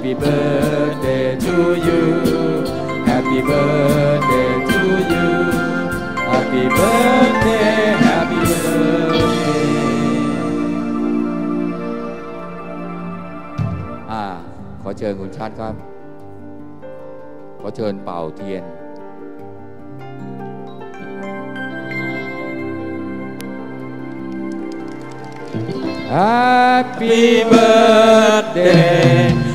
Happy birthday to you Happy birthday to you Happy birthday Happy birthday ขอเชิญคุณชาติครับขอเชิญเป่าเทียนHappy birthday